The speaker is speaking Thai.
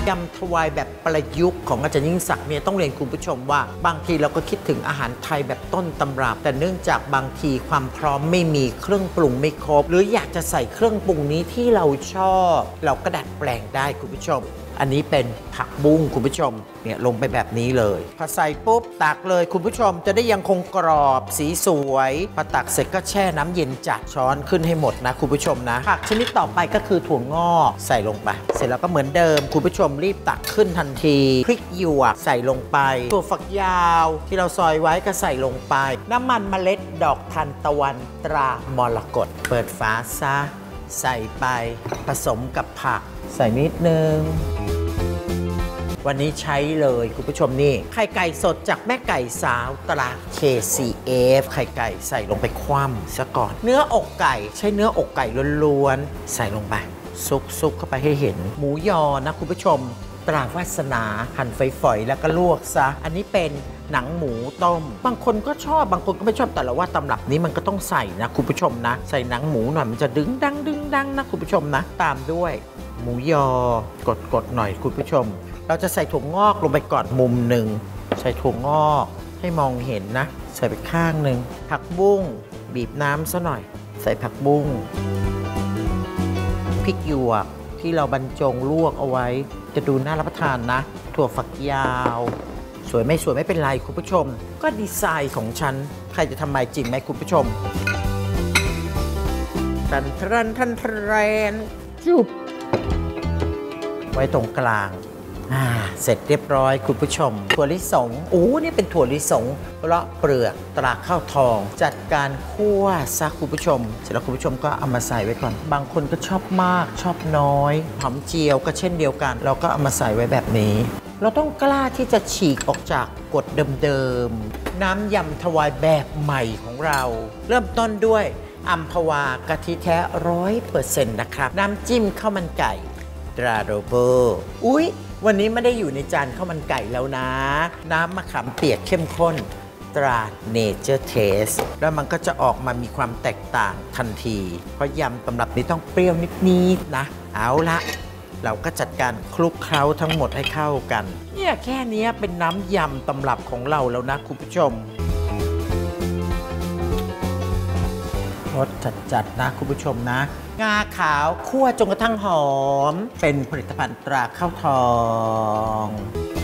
ยำถวายแบบประยุกต์ของอาจารย์ยิ่งศักดิ์เนี่ยต้องเรียนคุณผู้ชมว่าบางทีเราก็คิดถึงอาหารไทยแบบต้นตำรับแต่เนื่องจากบางทีความพร้อมไม่มีเครื่องปรุงไม่ครบหรืออยากจะใส่เครื่องปรุงนี้ที่เราชอบเราก็ดัดแปลงได้คุณผู้ชมอันนี้เป็นผักบุ้งคุณผู้ชมเนี่ยลงไปแบบนี้เลยพอใส่ปุ๊บตักเลยคุณผู้ชมจะได้ยังคงกรอบสีสวยพอตักเสร็จก็แช่น้ำเย็นจัดช้อนขึ้นให้หมดนะคุณผู้ชมนะผักชนิดต่อไปก็คือถั่วงอกใส่ลงไปเสร็จแล้วก็เหมือนเดิมคุณผู้ชมรีบตักขึ้นทันทีพริกหยวกใส่ลงไปถั่วฝักยาวที่เราซอยไว้ก็ใส่ลงไปน้ำมันเมล็ดดอกทานตะวันตรามรกตเปิดฝาซะใส่ไปผสมกับผักใส่นิดนึงวันนี้ใช้เลยคุณผู้ชมนี่ไข่ไก่สดจากแม่ไก่สาวตรา KCF ไข่ไก่ใส่ลงไปคว่ำซะก่อนเนื้ออกไก่ใช้เนื้ออกไก่ล้วนๆใส่ลงไปซุกเข้าไปให้เห็นหมูยอนะคุณผู้ชมตราวาสนาหั่นฝอยๆแล้วก็ลวกซะอันนี้เป็นหนังหมูต้มบางคนก็ชอบบางคนก็ไม่ชอบแต่ละว่าตำรับนี้มันก็ต้องใส่นะคุณผู้ชมนะใส่หนังหมูหน่อยมันจะดึงดังนะคุณผู้ชมนะตามด้วยหมูยอกดหน่อยคุณผู้ชมเราจะใส่ถั่วงอกลงไปก่อนมุมหนึ่งใส่ถั่วงอกให้มองเห็นนะใส่ไปข้างหนึ่งผักบุ้งบีบน้ำซะหน่อยใส่ผักบุ้งพริกหยวกที่เราบรรจงลวกเอาไว้จะดูน่ารับประทานนะถั่วฝักยาวสวยไม่สวยไม่เป็นไรคุณผู้ชมก็ดีไซน์ของฉันใครจะทำไมจริงไหมคุณผู้ชมทันจุบไว้ตรงกลางเสร็จเรียบร้อยคุณผู้ชมถั่วลิสงนี่เป็นถั่วลิสงเลาะเปลือกตราข้าวทองจัดการคั่วซะคุณผู้ชมเสร็จแล้วคุณผู้ชมก็เอามาใส่ไว้ก่อนบางคนก็ชอบมากชอบน้อยหอมเจียวก็เช่นเดียวกันเราก็เอามาใส่ไว้แบบนี้เราต้องกล้าที่จะฉีกออกจากกฎเดิมๆน้ำยำถวายแบบใหม่ของเราเริ่มต้นด้วยอัมพวากะทิแท้ 100% นะครับน้ำจิ้มข้าวมันไก่ตราโรเบอร์วันนี้ไม่ได้อยู่ในจานข้าวมันไก่แล้วนะน้ำมะขามเปียกเข้มข้นตราเนเจอร์เทสแล้วมันก็จะออกมามีความแตกต่างทันทีเพราะยำตำรับนี้ต้องเปรี้ยวนิดๆนะเอาละเราก็จัดการคลุกเคล้าทั้งหมดให้เข้ากันเนี่ยแค่นี้เป็นน้ำยำตำรับของเราแล้วนะคุณผู้ชมรสจัดนะคุณผู้ชมนะงาขาวคั่วจนกระทั่งหอมเป็นผลิตภัณฑ์ตราข้าวทอง